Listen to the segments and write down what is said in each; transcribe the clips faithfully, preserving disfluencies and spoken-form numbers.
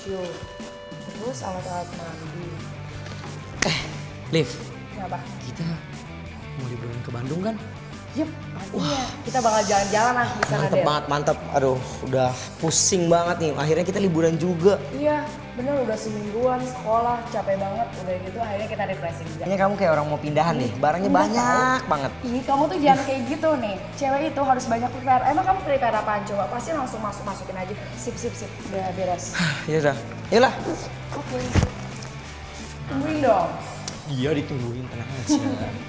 barbeque, terus alat-alat mandi. Eh, Liv. Kenapa? Kita mau liburan ke Bandung kan? Yep, pastinya. Kita bakal jalan-jalan lah di sana, Mantep Det. banget, mantep. Aduh, udah pusing banget nih. Akhirnya kita liburan juga. Iya, bener udah semingguan sekolah, capek banget. Udah gitu akhirnya kita refreshing juga. Kayaknya kamu kayak orang mau pindahan nih. Barangnya Enggak banyak tahu. banget. Ih, kamu tuh jangan kayak gitu nih. Cewek itu harus banyak prepare. Emang kamu prepare apaan coba? Pasti langsung masuk-masukin aja. Sip, sip, sip. Udah beres. Ya udah. Yalah. Oke. Tungguin dong. Iya ditungguin, tenang aja.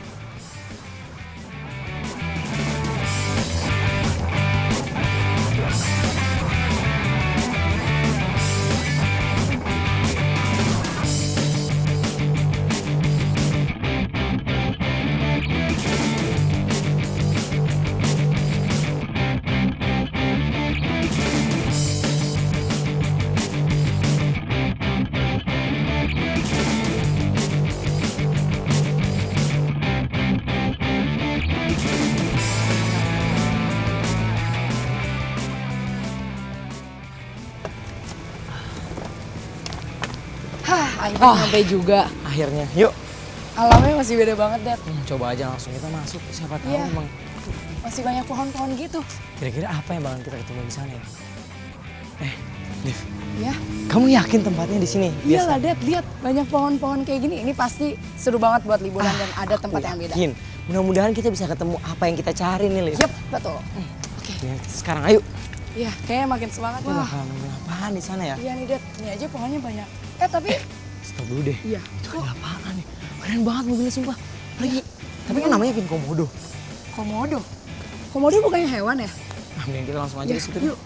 Hah, akhirnya sampai juga. Akhirnya, yuk. Alamnya masih beda banget, Det. Hmm, coba aja langsung kita masuk. Siapa tahu Iya. emang. Masih banyak pohon-pohon gitu. Kira-kira apa yang bakal kita ketemu di sana ya? Eh, Liv. Ya. Kamu yakin tempatnya di sini? Iyalah, Det. Lihat banyak pohon-pohon kayak gini. Ini pasti seru banget buat liburan dan ada tempat yang beda. Yakin. Mudah-mudahan kita bisa ketemu apa yang kita cari nih, Liv. Yep, betul. Oke, sekarang ayo. Iya, kayaknya makin semangat. Kita Wah. bakal nemu apaan di sana ya? Iya nih, Det. Ini aja pohonnya banyak. Eh, tapi Stop dulu deh. iya. Itu ada apaan nih? Keren banget mobilnya sumpah. Lagi. Tapi kan namanya Vin Komodo. Komodo. Komodo bukannya hewan ya? Nah, mending kita langsung aja Ya, ke situ. yuk.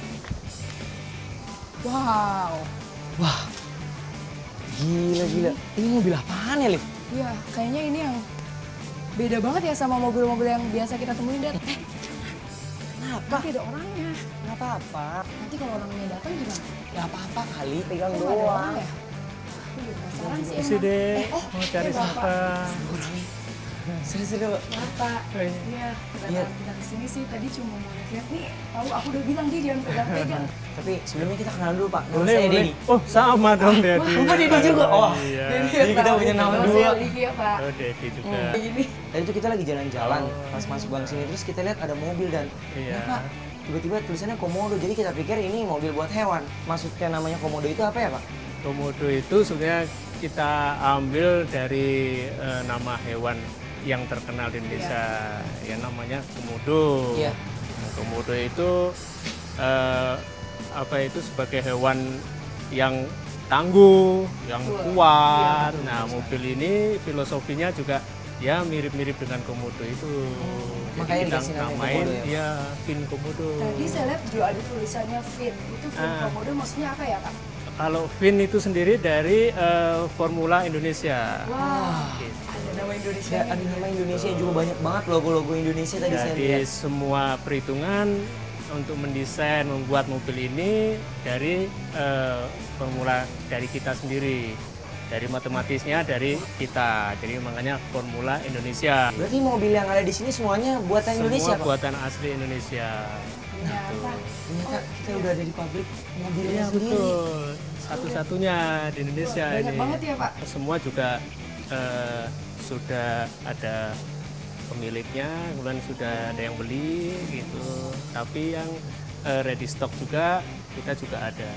Wow. Wah. Gila, gila. Ini mobil apaan ya, Liv? Iya, kayaknya ini yang beda banget ya sama mobil-mobil yang biasa kita temuin, Det. Eh, Kenapa? nanti ada orangnya. Nggak apa-apa. Nanti kalau orangnya datang gimana? Nggak apa-apa kali, pegang Kok nggak ada orang doang. ya? Aku juga penasaran sih Isi emang. deh, Eh, oh, mau cari eh, Bapak. siapa? Serius-serius, Pak. Bapak. Oh, iya. Iya, Iya. kedatangan kita kesini sih tadi cuma mau lihat nih. Tahu aku udah bilang dia jangan pegang-pegang. Tapi sebelumnya kita kenalan dulu, Pak. Nama Boleh, saya boleh. Denny. Oh, sama dong Dedi. Lupa Dedi juga. Oh, Iya. Jadi kita punya nama Nama dua. saya Olivia, Pak. Oh, Dedi juga. Kayak gini. Tadi itu kita lagi jalan-jalan, Oh. pas masuk gang sini terus kita lihat ada mobil dan Iya. ya, Pak, tiba-tiba tulisannya Komodo. Jadi kita pikir ini mobil buat hewan. Maksudnya namanya Komodo itu apa ya, Pak? Komodo itu sebenarnya kita ambil dari eh, nama hewan yang terkenal di Indonesia, yang namanya komodo. Iya. Nah, komodo itu eh, apa itu sebagai hewan yang tangguh, yang Wah, kuat. iya, Nah, mobil ini filosofinya juga ya mirip-mirip dengan komodo itu. Jadi makanya kita dikasih nama namain Komodo ya? ya Vin Komodo. Tadi saya lihat juga ada tulisannya Fin. Itu Fin Ah. Komodo maksudnya apa ya, Kak? Kalau Vin itu sendiri dari eh, Formula Indonesia. Wah, Gitu. ada nama Indonesia. Ya, ada nama Indonesia juga banyak banget logo-logo Indonesia tadi saya Jadi lihat. semua perhitungan untuk mendesain membuat mobil ini dari eh, formula dari kita sendiri, dari matematisnya dari kita. Jadi makanya Formula Indonesia. Berarti mobil yang ada di sini semuanya buatan Indonesia, Semua Pak? buatan asli Indonesia. Ternyata. Ternyata kita udah ada di pabrik mobilnya Iya sendiri. betul. Satu-satunya di Indonesia Banyak ini. banget ya, Pak. Semua juga eh, sudah ada pemiliknya, kemudian sudah ada yang beli gitu. Tapi yang eh, ready stock juga kita juga ada.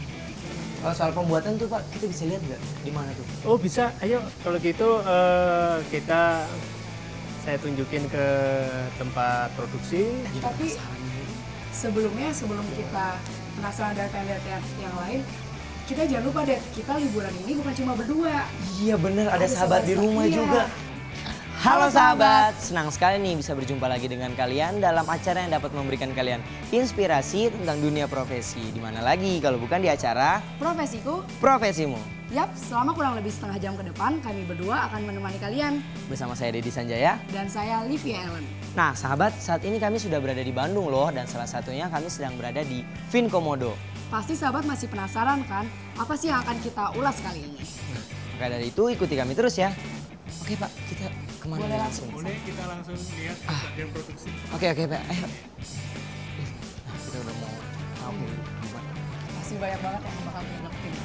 Kalau soal pembuatan tuh, Pak, kita bisa lihat nggak di mana tuh? Oh bisa, ayo kalau gitu eh, kita saya tunjukin ke tempat produksi. Tapi sebelumnya, sebelum kita penasaran dan pengen lihat yang, yang lain, kita jangan lupa deh, kita liburan ini bukan cuma berdua. Iya bener, ada, Ada sahabat di sahabat rumah iya. juga. Halo Halo, sahabat. sahabat, senang sekali nih bisa berjumpa lagi dengan kalian dalam acara yang dapat memberikan kalian inspirasi tentang dunia profesi. Di mana lagi kalau bukan di acara Profesiku, Profesimu. yap, selama kurang lebih setengah jam ke depan, kami berdua akan menemani kalian. Bersama saya Dedi Sanjaya. Dan saya Livia Ellen. Nah sahabat, saat ini kami sudah berada di Bandung loh. Dan salah satunya kami sedang berada di Vin Komodo. Pasti sahabat masih penasaran kan, apa sih yang akan kita ulas kali ini? Maka dari itu ikuti kami terus ya. Oke Pak, kita kemana Boleh nih langsung. Boleh kita langsung lihat bagian produksi. Oke oke Pak, ayo. Nah, kita udah mau tahu nih gimana. Pasti banyak banget yang bakal kita dapetin.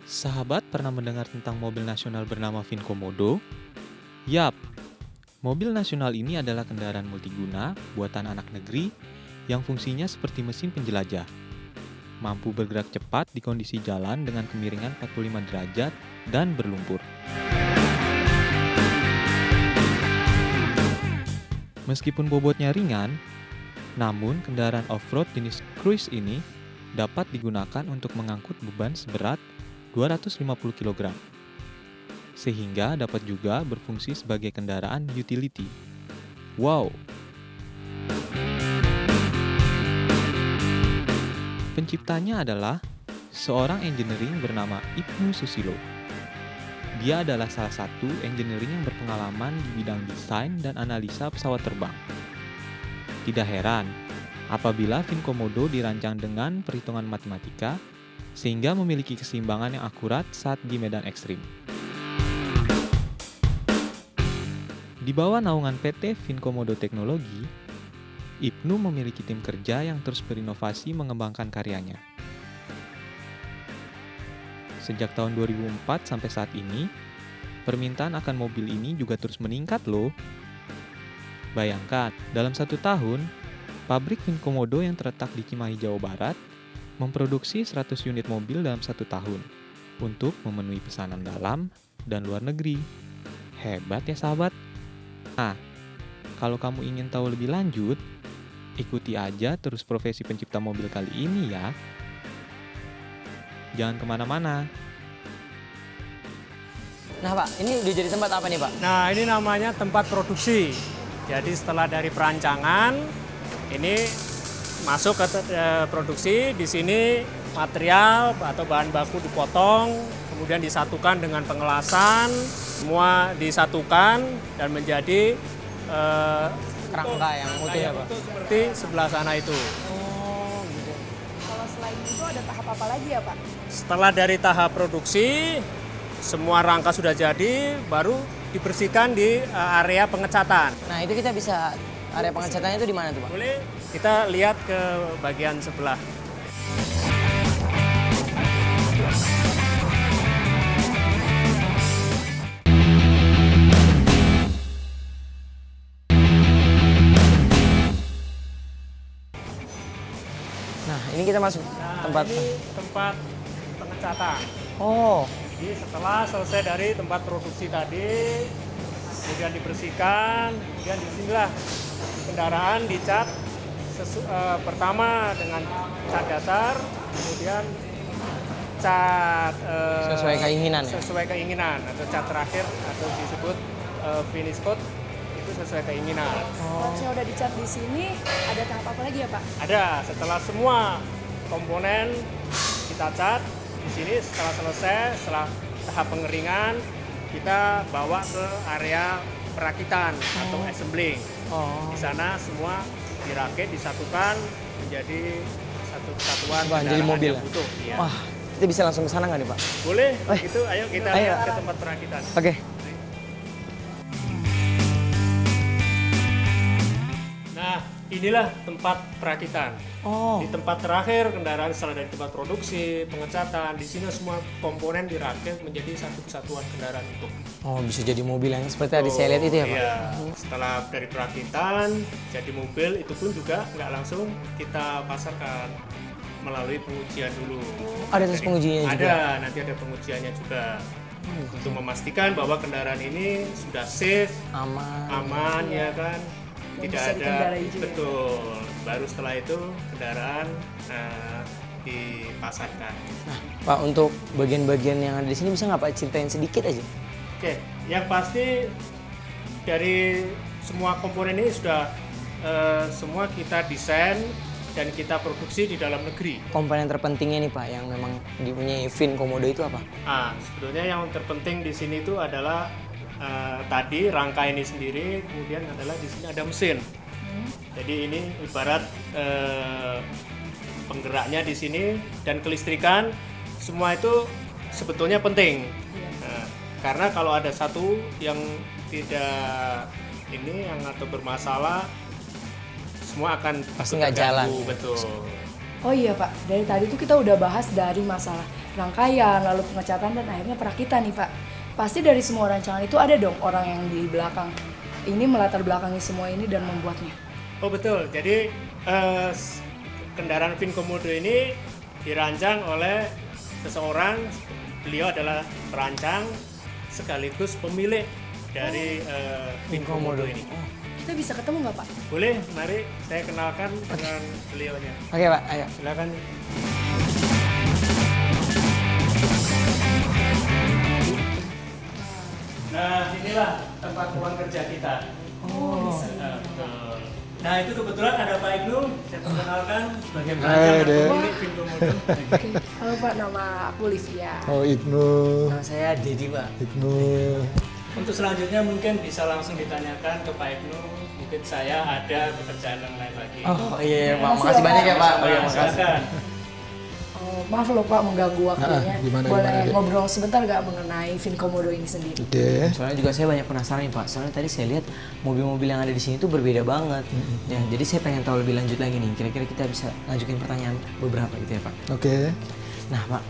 Sahabat pernah mendengar tentang mobil nasional bernama Vinkomodo? Yap, mobil nasional ini adalah kendaraan multiguna buatan anak negeri yang fungsinya seperti mesin penjelajah. Mampu bergerak cepat di kondisi jalan dengan kemiringan empat puluh lima derajat dan berlumpur. Meskipun bobotnya ringan, namun kendaraan off-road jenis cruise ini dapat digunakan untuk mengangkut beban seberat dua ratus lima puluh kilogram, sehingga dapat juga berfungsi sebagai kendaraan utility. Wow! Penciptanya adalah seorang engineering bernama Ibnu Susilo. Dia adalah salah satu engineering yang berpengalaman di bidang desain dan analisa pesawat terbang. Tidak heran apabila Vinkomodo dirancang dengan perhitungan matematika sehingga memiliki keseimbangan yang akurat saat di medan ekstrim. Di bawah naungan P T Vinkomodo Teknologi, Ibnu memiliki tim kerja yang terus berinovasi mengembangkan karyanya. Sejak tahun dua ribu empat sampai saat ini, permintaan akan mobil ini juga terus meningkat loh. Bayangkan, dalam satu tahun, pabrik Vinkomodo yang terletak di Cimahi, Jawa Barat, memproduksi seratus unit mobil dalam satu tahun untuk memenuhi pesanan dalam dan luar negeri. Hebat ya sahabat. Nah, kalau kamu ingin tahu lebih lanjut, ikuti aja terus profesi pencipta mobil kali ini ya. Jangan kemana-mana. Nah Pak, ini udah jadi tempat apa nih Pak? Nah, ini namanya tempat produksi. Jadi setelah dari perancangan, ini masuk ke eh, produksi. Di sini material atau bahan baku dipotong, kemudian disatukan dengan pengelasan, semua disatukan dan menjadi eh, Kerangka yang utuh ya Pak? seperti sebelah sana itu. Oh gitu. Kalau selain itu ada tahap apa lagi ya Pak? Setelah dari tahap produksi, semua rangka sudah jadi, baru dibersihkan di uh, area pengecatan. Nah itu kita bisa, area pengecatannya itu di mana tuh Pak? Boleh kita lihat ke bagian sebelah. Nah ini kita masuk Nah, tempat. ini tempat pengecatan. Oh. Jadi setelah selesai dari tempat produksi tadi, kemudian dibersihkan, kemudian disinilah kendaraan dicat sesu, eh, pertama dengan cat dasar, kemudian cat eh, Sesuai keinginan ya? sesuai keinginan atau cat terakhir atau disebut eh, finish coat itu sesuai keinginan. Kalau saya udah dicat di sini, ada tahap apa lagi ya Pak? Ada setelah semua komponen kita cat. Di sini setelah selesai, setelah tahap pengeringan, kita bawa ke area perakitan atau assembling. Oh. Di sana semua dirakit, disatukan menjadi satu kesatuan Wah, jadi kendaraan mobil yang ya? utuh. Iya. Wah, kita bisa langsung ke sana nggak nih Pak? Boleh, Eh. gitu. Ayo kita Ayo. lihat ke tempat perakitan. Oke. Nah, inilah tempat perakitan. Oh. Di tempat terakhir kendaraan setelah dari tempat produksi, pengecatan, di sini semua komponen dirakit menjadi satu kesatuan kendaraan utuh. Oh, bisa jadi mobil yang seperti tadi saya lihat itu ya Pak? Iya. Setelah dari perakitan jadi mobil itu pun juga nggak langsung kita pasarkan, melalui pengujian dulu. Ada tes pengujiannya juga? Ada, nanti ada pengujiannya juga. Untuk memastikan bahwa kendaraan ini sudah safe, Aman. aman ya kan, Dan tidak bisa ada dikendarai juga. betul. Baru setelah itu kendaraan eh, dipasarkan. Nah, Pak, untuk bagian-bagian yang ada di sini bisa nggak Pak ceritain sedikit aja? Oke, yang pasti dari semua komponen ini sudah eh, semua kita desain dan kita produksi di dalam negeri. Komponen terpentingnya nih Pak yang memang dipunyai Vinkomodo itu apa? Ah, sebetulnya yang terpenting di sini itu adalah eh, tadi rangka ini sendiri, kemudian adalah di sini ada mesin. Jadi ini ibarat eh, penggeraknya di sini dan kelistrikan, semua itu sebetulnya penting. Nah, karena kalau ada satu yang tidak ini yang atau bermasalah, semua akan Pasti nggak jalan. terganggu, betul. Oh iya Pak, dari tadi tuh kita udah bahas dari masalah rangkaian, lalu pengecatan dan akhirnya perakitan nih Pak. Pasti dari semua rancangan itu ada dong orang yang di belakang ini melatar belakangi semua ini dan membuatnya. Oh betul, jadi eh, kendaraan Vin Komodo ini dirancang oleh seseorang, beliau adalah perancang sekaligus pemilik dari eh, Vin Komodo ini. Kita bisa ketemu nggak Pak? Boleh, mari saya kenalkan dengan beliaunya. Oke Pak, ayo. Silakan. Nah, inilah tempat ruang kerja kita. Oh, bisa. Nah, betul. Nah, itu kebetulan ada Pak Ibnu, saya perkenalkan sebagai Hai, perancang dan Dek. pemilik Vin Komodo. Oke. Halo Pak, nama aku Livia. Oh Ibnu, Nama saya Dedi Pak. Ibnu. Untuk selanjutnya mungkin bisa langsung ditanyakan ke Pak Ibnu. Mungkin saya ada pekerjaan yang lain lagi. Oh iya, Pak. Makasih, Makasih Pak. banyak ya Pak. Oh, iya, Nah, makasih. silakan. Oh, maaf loh Pak mengganggu waktunya. Ah, gimana, Boleh gimana, Dek? ngobrol sebentar nggak mengenai Vin Komodo ini sendiri? Oke. Soalnya juga saya banyak penasaran nih Pak. Soalnya tadi saya lihat mobil-mobil yang ada di sini tuh berbeda banget. Ya, jadi saya pengen tahu lebih lanjut lagi nih. Kira-kira kita bisa lanjutin pertanyaan beberapa gitu ya Pak. Oke. Nah Pak,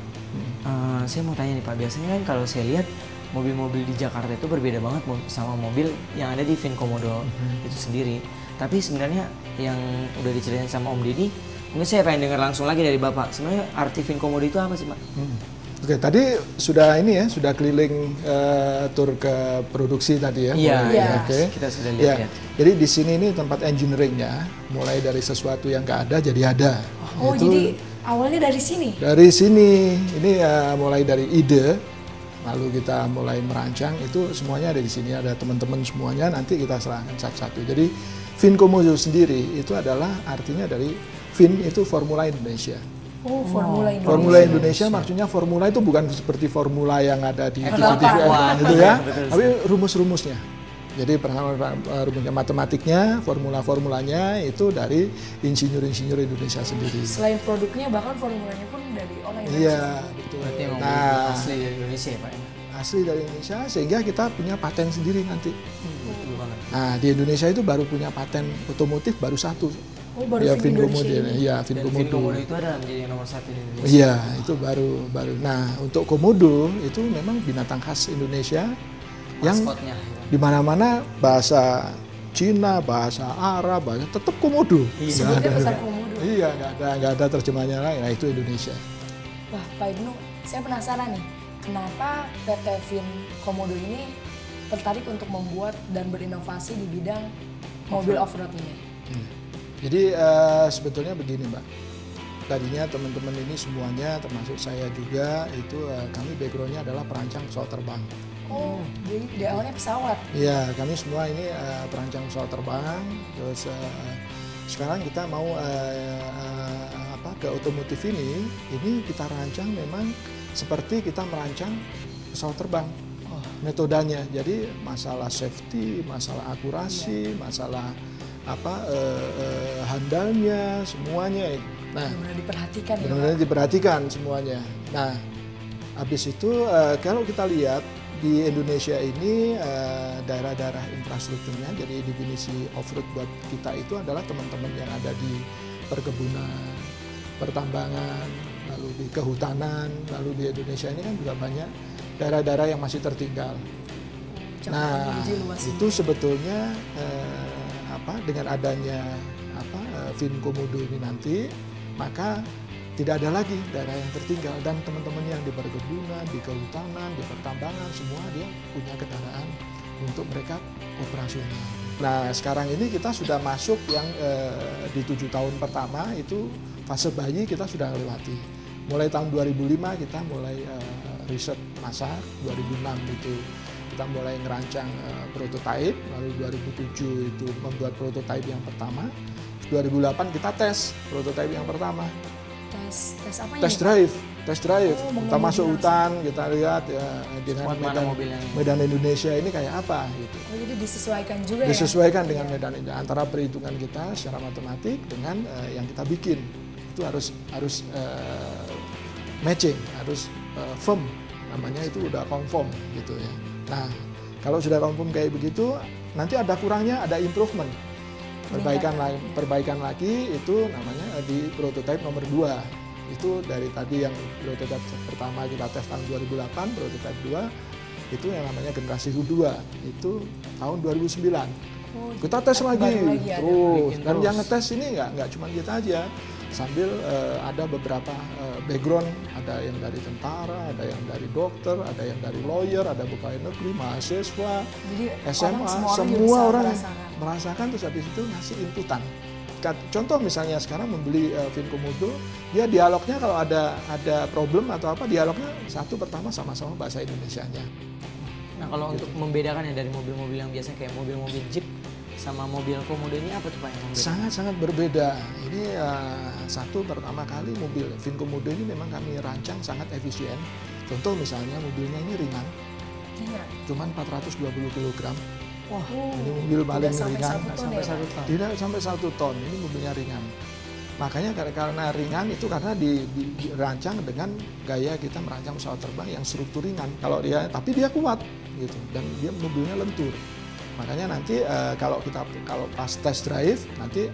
eh, saya mau tanya nih Pak. Biasanya kan kalau saya lihat mobil-mobil di Jakarta itu berbeda banget mo- sama mobil yang ada di Vin Komodo itu sendiri. Tapi sebenarnya yang udah diceritain sama Om Deddy, mungkin saya pengen dengar langsung lagi dari Bapak. Sebenarnya arti Vin Komodo itu apa sih Pak? Hmm. Oke, tadi sudah ini ya, sudah keliling eh, tur ke produksi tadi ya. Iya, mulai- iya. Oke. Kita sudah Ya, lihat-lihat. jadi di sini ini tempat engineeringnya, mulai dari sesuatu yang nggak ada jadi ada. Oh, Itu jadi awalnya dari sini? dari sini, ini eh, mulai dari ide, lalu kita mulai merancang, itu semuanya ada di sini, ada teman-teman semuanya, nanti kita serahkan satu-satu. Jadi Vin Komodo sendiri itu adalah artinya dari Vin itu Formula Indonesia. Oh, Formula Indonesia. Formula Indonesia maksudnya formula itu bukan seperti formula yang ada di T V T V Wah, gitu ya, betul. tapi rumus-rumusnya. Jadi pengalaman uh, rumusnya matematiknya, formula-formulanya itu dari insinyur-insinyur Indonesia sendiri. Selain produknya, bahkan formulanya pun dari orang Indonesia. Iya, betul. Berarti emang Nah, asli dari Indonesia ya Pak? asli dari Indonesia sehingga kita punya paten sendiri nanti. Betul banget. Nah, di Indonesia itu baru punya paten otomotif baru satu. Oh, baru Ya, Vin Vin Indonesia Komodo. ini. Iya, Vin Dan Vin Komodo Komodo. itu adalah menjadi yang nomor satu di Indonesia. Iya, itu baru baru. Nah, untuk komodo itu memang binatang khas Indonesia yang Maskotnya. di mana-mana bahasa Cina, bahasa Arab, bahasa tetap komodo. Iya. Sebutnya besar Komodo. Iya, nggak ada nggak ada terjemahannya lain. Nah, itu Indonesia. Wah, Pak Ibnu, saya penasaran nih, kenapa P T Vin Komodo ini tertarik untuk membuat dan berinovasi di bidang mobil off-road ini? Hmm. Jadi eh, sebetulnya begini, Mbak. Tadinya teman-teman ini semuanya, termasuk saya juga, itu eh, kami backgroundnya adalah perancang pesawat terbang. Oh, jadi di awalnya pesawat. Iya, kami semua ini eh, perancang pesawat terbang. Terus eh, sekarang kita mau eh, eh, apa ke otomotif ini, ini kita rancang memang seperti kita merancang pesawat terbang. Oh, metodenya, jadi masalah safety, masalah akurasi, masalah apa eh, eh, handalnya, semuanya. Nah, Benar-benar diperhatikan ya, benar-benar Pak. diperhatikan semuanya. Nah, habis itu eh, kalau kita lihat di Indonesia ini eh, daerah-daerah infrastrukturnya, jadi definisi off-road buat kita itu adalah teman-teman yang ada di perkebunan, pertambangan, lalu di kehutanan, lalu di Indonesia ini kan juga banyak daerah-daerah yang masih tertinggal. Cakupan Nah, biji luas ini. itu sebetulnya eh, apa dengan adanya apa eh, Vin Komodo ini nanti, maka tidak ada lagi daerah yang tertinggal dan teman-teman yang di perkebunan, di kehutanan, di pertambangan semua dia punya kendaraan untuk mereka operasional. Nah, sekarang ini kita sudah masuk yang eh, di tujuh tahun pertama itu fase bayi kita sudah lewati. Mulai tahun dua ribu lima kita mulai eh, riset pasar, dua ribu enam itu kita mulai ngerancang uh, prototipe, lalu dua ribu tujuh itu membuat prototipe yang pertama, dua ribu delapan kita tes prototipe yang pertama, Tes tes apa tes drive, tes drive, Oh, kita mengemudi masuk langsung. hutan, kita lihat ya dengan Spot mana medan, mobil yang- medan Indonesia ini kayak apa gitu. Oh, jadi disesuaikan juga ya? Disesuaikan dengan medan ini antara perhitungan kita secara matematik dengan uh, yang kita bikin itu harus harus uh, matching, harus uh, firm, namanya itu udah conform gitu ya. Nah, kalau sudah confirm kayak begitu, nanti ada kurangnya, ada improvement. Perbaikan lagi, perbaikan lagi itu namanya di prototipe nomor dua. Itu dari tadi yang prototipe pertama kita tes tahun dua ribu delapan, prototipe dua itu yang namanya generasi U dua itu tahun dua ribu sembilan. Oh, Kita tes lagi, lagi ada. terus. Bikin Dan terus. yang ngetes ini nggak nggak cuma kita aja, sambil uh, ada beberapa uh, background, ada yang dari tentara, ada yang dari dokter, ada yang dari lawyer, ada pegawai negeri, mahasiswa, Jadi S M A, orang, semua orang juga semua bisa orang merasakan. merasakan terus habis itu ngasih inputan. Kat- Contoh misalnya sekarang membeli uh, Vin Komodo, dia dialognya kalau ada ada problem atau apa, dialognya satu pertama sama-sama bahasa Indonesianya. Nah kalau untuk membedakannya dari mobil-mobil yang biasa kayak mobil-mobil Jeep sama mobil Komodo ini apa tuh Pak yang membedakan? Sangat-sangat berbeda. Ini uh, satu pertama kali mobil Vin Komodo ini memang kami rancang sangat efisien. Contoh misalnya mobilnya ini ringan, Ringan. cuman empat ratus dua puluh kilogram. Wah, Ini mobil paling Tidak sampai ringan. satu ton sampai ya, satu Pak? ton. Tidak sampai satu ton, ini mobilnya ringan. Makanya karena, karena ringan itu karena di- di- dirancang dengan gaya kita merancang pesawat terbang yang struktur ringan. Kalau dia, tapi dia kuat gitu dan dia mobilnya lentur. Makanya nanti eh, kalau kita kalau pas test drive nanti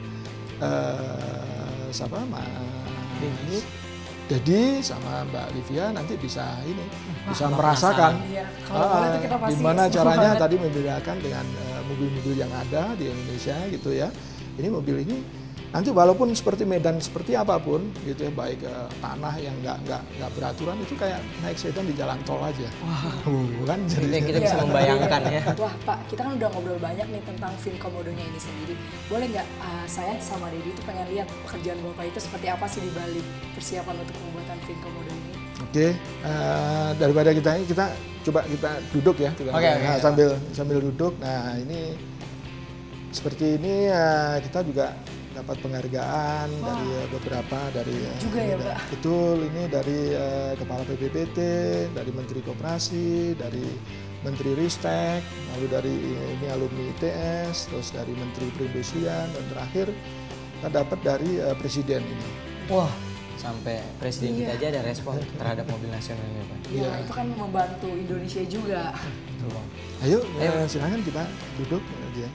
eh, siapa Mas Denny. Dedi sama Mbak Livia nanti bisa ini bisa Wah, merasakan Iya, kalau boleh tuh kita pasti gimana seru caranya banget. tadi membedakan dengan eh, mobil-mobil yang ada di Indonesia gitu ya. Ini mobil ini nanti walaupun seperti medan seperti apapun gitu ya, baik eh, tanah yang nggak nggak nggak beraturan itu kayak naik sedan di jalan tol aja. Wah, kan Jadi jadi kita bisa Iya. membayangkan ya. Wah Pak, kita kan udah ngobrol banyak nih tentang Vin Komodonya ini sendiri. Boleh nggak uh, saya sama Dedi itu pengen lihat pekerjaan Bapak itu seperti apa sih di balik persiapan untuk pembuatan Vin Komodo ini? Oke, eh, daripada kita ini kita coba kita duduk ya, kita, Oke, oke, nah, oke. sambil sambil duduk. Nah ini seperti ini eh, kita juga dapat penghargaan Wah. dari eh, beberapa dari eh, Juga ya, ini, Pak? betul ini dari eh, Kepala B P P T, dari Menteri Koperasi, dari Menteri Ristek, lalu dari ini alumni I T S, terus dari Menteri Perindustrian dan terakhir kita dapat dari eh, Presiden ini. Wah, sampai presiden kita Iya. aja ada respon terhadap mobil nasional ini Pak. Ya Iya. itu kan membantu Indonesia juga. Betul, Bang. Ayo, Ayo. eh, silakan kita duduk aja.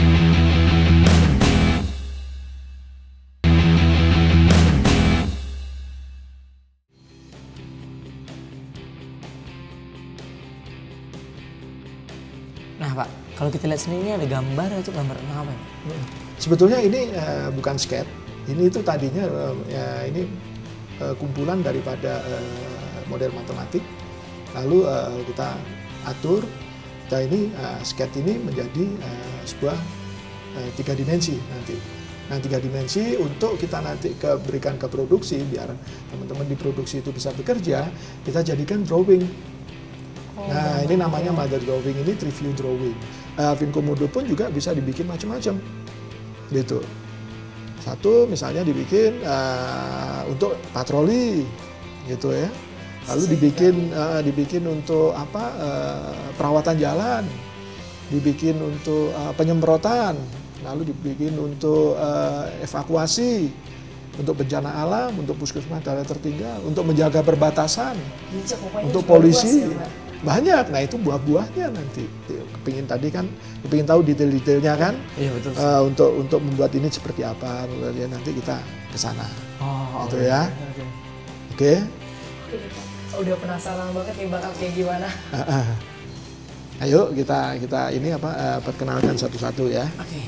Nah Pak, kalau kita lihat sini ini ada gambar itu gambar tentang apa ya? Sebetulnya ini eh, bukan skate, ini itu tadinya eh, ya, ini eh, kumpulan daripada eh, model matematik. Lalu eh, kita atur, kita ini eh, skate ini menjadi eh, sebuah eh, tiga dimensi nanti. Nah tiga dimensi untuk kita nanti ke, berikan ke produksi biar teman-teman di produksi itu bisa bekerja, kita jadikan drawing. Oh, Nah ini namanya mother drawing, ini triview drawing. Uh, Vin Komodo pun juga bisa dibikin macam-macam, gitu. Satu misalnya dibikin uh, untuk patroli, gitu ya. Lalu dibikin uh, dibikin untuk apa uh, perawatan jalan, dibikin untuk uh, penyemprotan, lalu dibikin untuk uh, evakuasi, untuk bencana alam, untuk puskesmas daerah tertinggal, untuk menjaga perbatasan, Jadi, pokoknya untuk juga luas polisi. ya, Pak. Banyak, nah itu buah-buahnya nanti. Kepingin tadi kan, kepingin tahu detail-detailnya kan, Iya betul. eh, untuk untuk membuat ini seperti apa, ya nanti kita ke sana, Oh, gitu oke. ya. Oke. Oke, Oke deh, Pak. Udah penasaran banget nih bakal kayak gimana. Ah, ah. Ayo kita kita ini apa eh, perkenalkan satu-satu ya. Oke.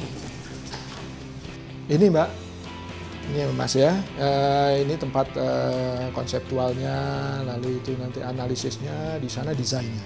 Ini Mbak, ini Mas ya, Eh, ini tempat eh, konseptualnya, lalu itu nanti analisisnya, di sana desainnya.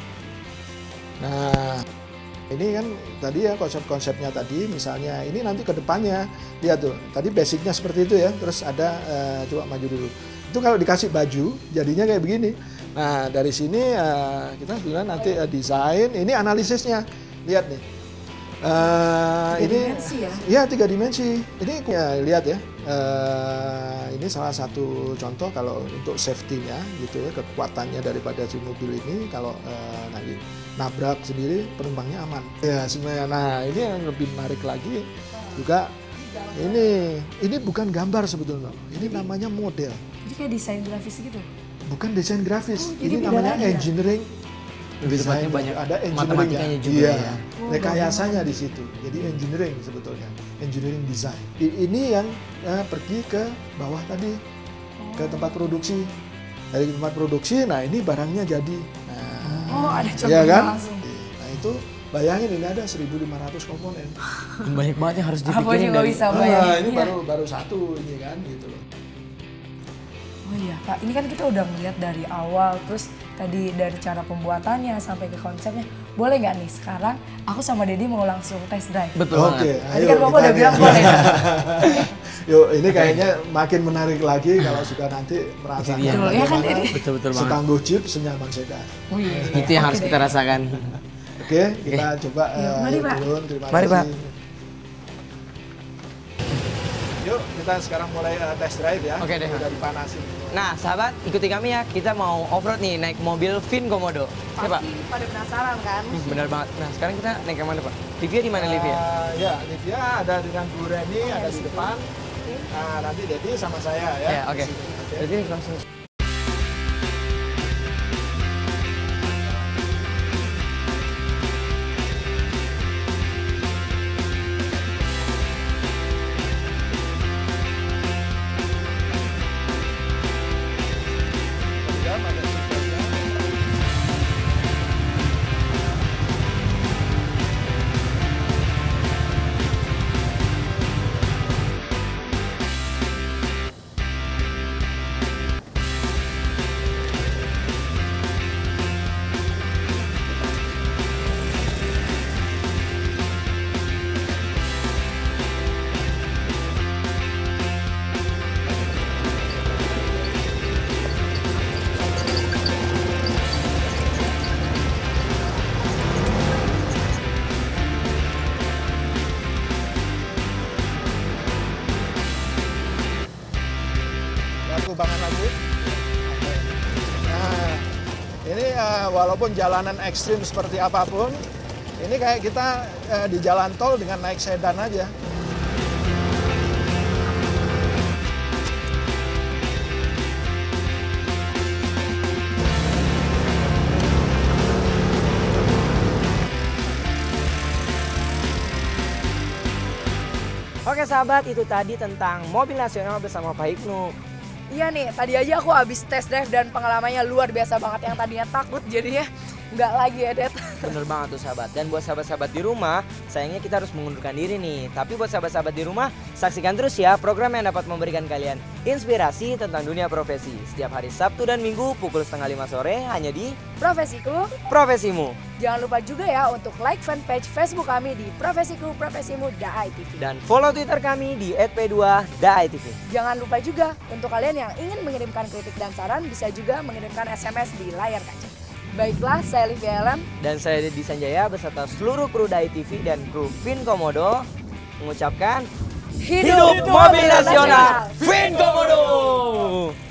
Nah, ini kan tadi ya konsep-konsepnya tadi, misalnya ini nanti ke depannya, lihat tuh, tadi basicnya seperti itu ya, terus ada, eh, coba maju dulu. Itu kalau dikasih baju, jadinya kayak begini. Nah, dari sini eh, kita sebenarnya nanti eh, desain, ini analisisnya, lihat nih. Eh, Tiga ini dimensi ya? Iya tiga dimensi. Ini ya lihat ya. Eh, ini salah satu contoh kalau untuk safety-nya gitu ya, kekuatannya daripada si mobil ini kalau eh, nanti nabrak sendiri penumpangnya aman. Ya sebenarnya. Nah ini yang lebih menarik lagi juga ini ini bukan gambar sebetulnya. Ini namanya model. Jadi kayak desain grafis gitu. Bukan desain grafis. Oh, jadi ini beda namanya lagi ya? engineering. Lebih tepatnya Desain, banyak ada engineering matematikanya juga iya. ya. Oh, Rekayasanya di situ. Jadi engineering sebetulnya, engineering design. I- Ini yang eh, pergi ke bawah tadi. ke tempat produksi. Dari tempat produksi, nah ini barangnya jadi. Nah, Oh, ada ya contohnya kan? langsung. Nah itu bayangin ini ada seribu lima ratus komponen. Banyak banget yang harus Aku dipikirin juga dari bisa Nah, bayangin. ini Iya. baru baru satu ini kan gitu loh. Oh iya Kak, ini kan kita udah melihat dari awal, terus tadi dari cara pembuatannya sampai ke konsepnya. Boleh nggak nih sekarang aku sama Dedi mau langsung test drive? Betul Oke, banget. Tadi kan Bapak udah kita bilang lihat. boleh. Yuk, ini kayaknya makin menarik lagi kalau sudah nanti merasakan Iya. Betul, ya kan, bagaimana Dedi? Betul-betul banget. setangguh jeep senyaman sedan. Oh iya. Itu yang Oke harus deh. kita rasakan. Oke, kita coba Yuk, eh, mari, yuk Pak. turun. Terima Mari, kasih. Pak. Yuk, kita sekarang mulai eh, test drive ya. Oke deh. Udah dipanasin. Nah, sahabat, ikuti kami ya. Kita mau off-road nih, naik mobil Vin Komodo. Ya, Pak? Pasti pada penasaran kan? Hmm, benar banget. Nah, sekarang kita naik yang mana, Pak? Livia di mana, Livia? Eh, ya, Livia ada dengan Bu Reni, ada di depan. Nah, nanti Dedi sama saya ya. Ya, oke. di sini, oke. Jadi langsung. Kemudian ada seatbeltnya. Aku bangun lagi. Oke. Nah, ini eh, walaupun jalanan ekstrim seperti apapun, ini kayak kita eh, di jalan tol dengan naik sedan aja. Oke sahabat, itu tadi tentang mobil nasional bersama Pak Hipnu. Iya nih, tadi aja aku habis test drive dan pengalamannya luar biasa banget. Yang tadinya takut jadinya nggak lagi ya, Det. Bener banget tuh sahabat. Dan buat sahabat-sahabat di rumah, sayangnya kita harus mengundurkan diri nih. Tapi buat sahabat-sahabat di rumah, saksikan terus ya program yang dapat memberikan kalian inspirasi tentang dunia profesi. Setiap hari Sabtu dan Minggu pukul setengah lima sore hanya di Profesiku, Profesimu. jangan lupa juga ya untuk like fanpage Facebook kami di Profesiku Profesimu D A I T V. Dan follow Twitter kami di et pe dua D A I T V. Jangan lupa juga untuk kalian yang ingin mengirimkan kritik dan saran bisa juga mengirimkan S M S di layar kaca. Baiklah, saya Livia Ellen. Dan saya Dedi Sanjaya beserta seluruh kru D A I T V dan kru Vin Komodo mengucapkan Hidup Hidup Mobil Nasional Vin Komodo.